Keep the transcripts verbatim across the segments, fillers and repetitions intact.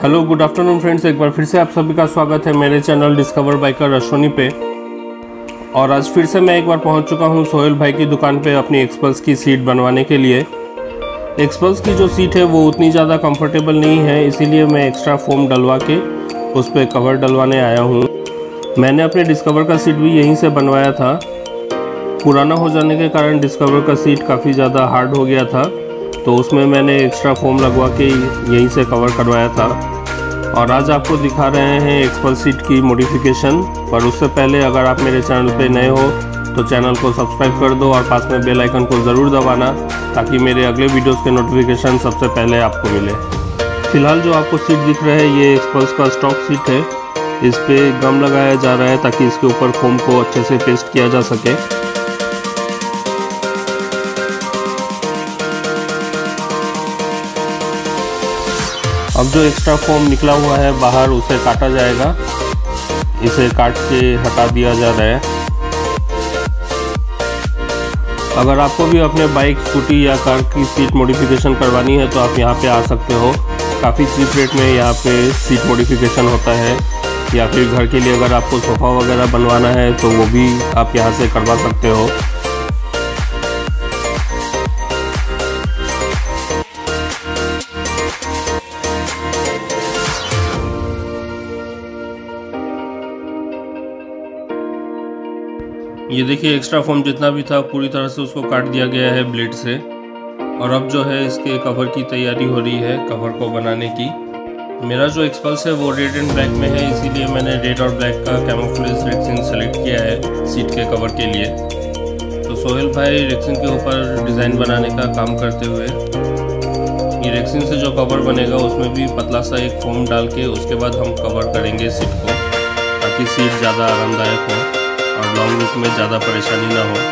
Hello good afternoon friends, एक बार फिर से आप सभी का स्वागत है मेरे चैनल डिस्कवर बाइकर अश्वनी पे। और आज फिर से मैं एक बार पहुंच चुका हूं सोहेल भाई की दुकान पे अपनी एक्सपल्स की सीट बनवाने के लिए। एक्सपल्स की जो सीट है वो उतनी ज़्यादा कंफर्टेबल नहीं है, इसीलिए मैं एक्स्ट्रा फोम डलवा के उस पर कवर डलवाने आया हूँ। मैंने अपने डिस्कवर का सीट भी यहीं से बनवाया था। पुराना हो जाने के कारण डिस्कवर का सीट काफ़ी ज़्यादा हार्ड हो गया था, तो उसमें मैंने एक्स्ट्रा फोम लगवा के यहीं से कवर करवाया था। और आज आपको दिखा रहे हैं एक्सपल्स सीट की मॉडिफिकेशन। पर उससे पहले अगर आप मेरे चैनल पे नए हो तो चैनल को सब्सक्राइब कर दो और पास में बेल आइकन को ज़रूर दबाना, ताकि मेरे अगले वीडियोस के नोटिफिकेशन सबसे पहले आपको मिले। फिलहाल जो आपको सीट दिख रहा है ये एक्सपल्स का स्टॉक सीट है। इस पर गम लगाया जा रहा है ताकि इसके ऊपर फोम को अच्छे से पेस्ट किया जा सके। अब जो एक्स्ट्रा फोम निकला हुआ है बाहर उसे काटा जाएगा। इसे काट के हटा दिया जा रहा है। अगर आपको भी अपने बाइक, स्कूटी या कार की सीट मॉडिफिकेशन करवानी है तो आप यहाँ पे आ सकते हो। काफ़ी चीप रेट में यहाँ पे सीट मॉडिफिकेशन होता है। या फिर घर के लिए अगर आपको सोफ़ा वगैरह बनवाना है तो वो भी आप यहाँ से करवा सकते हो। ये देखिए, एक्स्ट्रा फोम जितना भी था पूरी तरह से उसको काट दिया गया है ब्लेड से। और अब जो है इसके कवर की तैयारी हो रही है, कवर को बनाने की। मेरा जो एक्सपल्स है वो रेड एंड ब्लैक में है, इसीलिए मैंने रेड और ब्लैक का कैमोफ्लेज रेक्सिन सेलेक्ट किया है सीट के कवर के लिए। तो सोहेल भाई रेक्सिन के ऊपर डिज़ाइन बनाने का काम करते हुए ये रेक्सिन से जो कवर बनेगा उसमें भी पतला सा एक फोम डाल के उसके बाद हम कवर करेंगे सीट को, ताकि सीट ज़्यादा आरामदायक हो और लॉन्ग रूट में ज़्यादा परेशानी ना हो।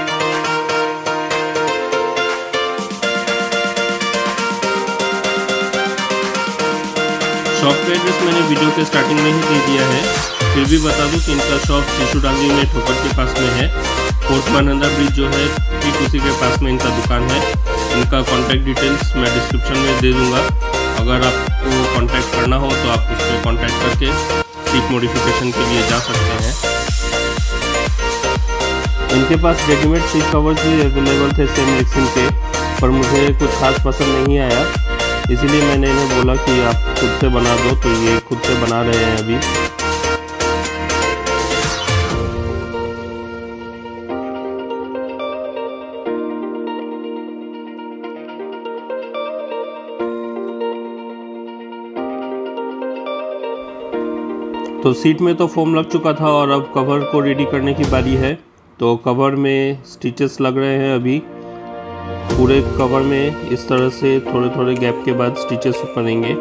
शॉप का एड्रेस मैंने वीडियो के स्टार्टिंग में ही दे दिया है, फिर भी बता दूं कि इनका शॉप शिशुडांगी में ठोकर के पास में है। फोर्ट महानंदा ब्रिज जो है ठीक उसी के पास में इनका दुकान है। इनका कॉन्टैक्ट डिटेल्स मैं डिस्क्रिप्शन में दे दूँगा। अगर आपको कॉन्टैक्ट करना हो तो आप उस पर कॉन्टैक्ट करके सीट मॉडिफिकेशन के लिए जा सकते हैं। इनके पास रेडीमेड सीट कवर्स भी अवेलेबल थे सेम रेक्सिन के, पर मुझे कुछ खास पसंद नहीं आया, इसीलिए मैंने इन्हें बोला कि आप खुद से बना दो। तो ये खुद से बना रहे हैं अभी। तो सीट में तो फोम लग चुका था और अब कवर को रेडी करने की बारी है। तो कवर में स्टिचेस लग रहे हैं अभी। पूरे कवर में इस तरह से थोड़े थोड़े गैप के बाद स्टिचेस बनेंगे।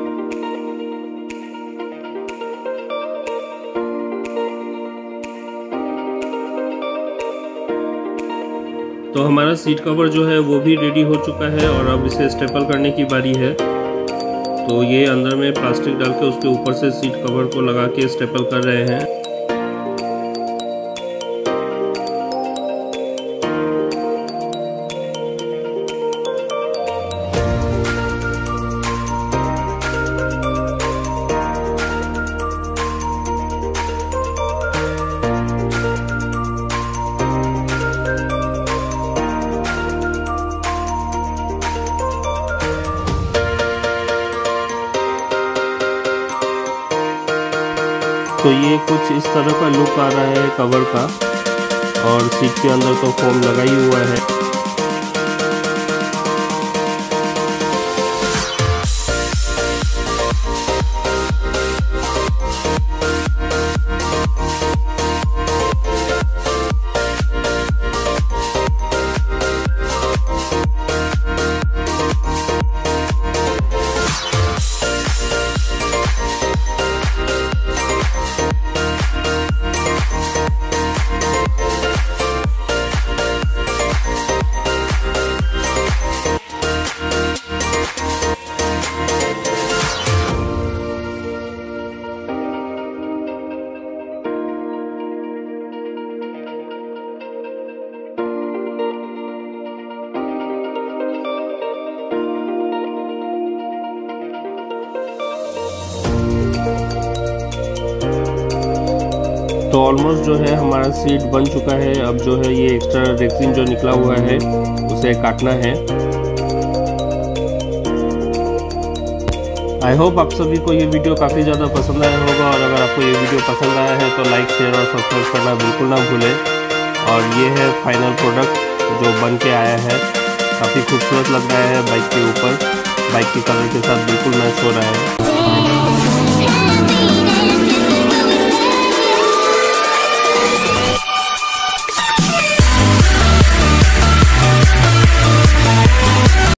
तो हमारा सीट कवर जो है वो भी रेडी हो चुका है और अब इसे स्टेपल करने की बारी है। तो ये अंदर में प्लास्टिक डाल के उसके ऊपर से सीट कवर को लगा के स्टेपल कर रहे हैं। तो ये कुछ इस तरह का लुक आ रहा है कवर का, और सीट के अंदर तो फोम लगा ही हुआ है। तो ऑलमोस्ट जो है हमारा सीट बन चुका है। अब जो है ये एक्स्ट्रा रेक्सिन जो निकला हुआ है उसे काटना है। आई होप आप सभी को ये वीडियो काफ़ी ज़्यादा पसंद आया होगा, और अगर आपको ये वीडियो पसंद आया है तो लाइक, शेयर और सब्सक्राइब करना बिल्कुल ना भूलें। और ये है फाइनल प्रोडक्ट जो बन के आया है। काफ़ी खूबसूरत लग रहा है बाइक के ऊपर, बाइक के कलर के साथ बिल्कुल मैच हो रहा है।